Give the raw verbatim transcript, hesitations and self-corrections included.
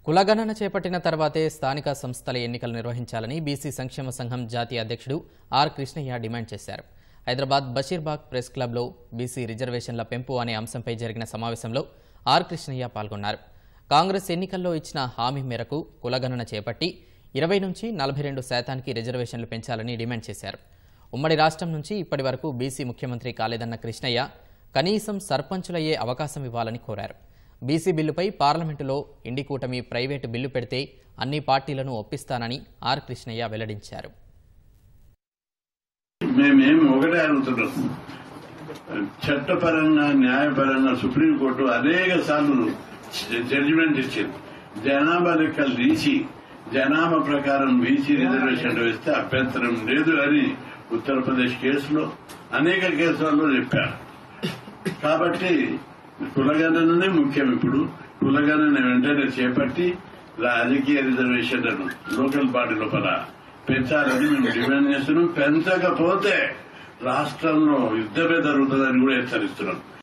కులగణన చేపట్టిన తర్వాతే స్థానిక సంస్థల ఎన్నికలు నిర్వహించాలని బీసీ సంక్షేమ సంఘం జాతీయ అధ్యక్షుడు ఆర్ కృష్ణయ్య డిమాండ్ చేశారు. హైదరాబాద్ బషీర్బాగ్ ప్రెస్ క్లబ్లో బీసీ రిజర్వేషన్ల పెంపు అనే అంశంపై జరిగిన సమావేశంలో ఆర్ కృష్ణయ్య పాల్గొన్నారు. కాంగ్రెస్ ఎన్నికల్లో ఇచ్చిన హామీ మేరకు కులగణన చేపట్టి ఇరవై నుంచి నలభై రెండు శాతానికి రిజర్వేషన్లు పెంచాలని డిమాండ్ చేశారు. ఉమ్మడి రాష్ట్రం నుంచి ఇప్పటి వరకు బీసీ ముఖ్యమంత్రి కాలేదన్న కృష్ణయ్య కనీసం సర్పంచులయ్యే అవకాశం ఇవ్వాలని కోరారు. బీసీ బిల్లుపై పార్లమెంటులో ఇండి కూటమి ప్రైవేటు బిల్లు పెడితే అన్ని పార్టీలను ఒప్పిస్తానని ఆర్ కృష్ణయ్య వెల్లడించారు. మేమేం ఒకటే అడుగుతున్నాం, చట్టపరంగా న్యాయపరంగా సుప్రీంకోర్టు అనేక సార్లు జడ్జిమెంట్ ఇచ్చింది. జనాభా లెక్కలు తీసి జనాభా ప్రకారం బీసీ రిజర్వేషన్లు వేస్తే అభ్యంతరం లేదు అని ఉత్తరప్రదేశ్ కేసులో అనేక కేసులలో చెప్పారు. కాబట్టి కులగణననే ముఖ్యం. ఇప్పుడు కులగణన వెంటనే చేపట్టి రాజకీయ రిజర్వేషన్లను లోకల్ బాడీ లోపల పెంచాలని మేము డిమాండ్ చేస్తున్నాం. పెంచకపోతే రాష్ట్రంలో యుద్ధమే జరుగుతుందని కూడా హెచ్చరిస్తున్నాం.